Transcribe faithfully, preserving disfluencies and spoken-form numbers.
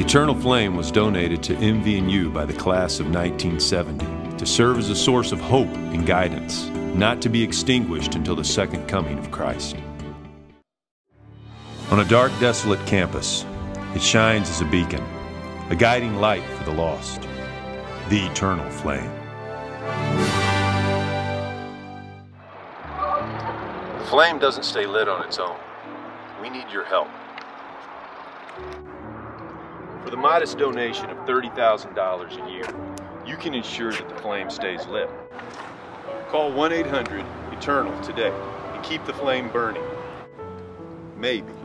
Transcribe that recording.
Eternal Flame was donated to M V N U by the class of nineteen seventy to serve as a source of hope and guidance, not to be extinguished until the second coming of Christ. On a dark, desolate campus, it shines as a beacon, a guiding light for the lost, the Eternal Flame. The flame doesn't stay lit on its own. We need your help. For the modest donation of thirty thousand dollars a year, you can ensure that the flame stays lit. Call one eight hundred ETERNAL today and keep the flame burning. Maybe.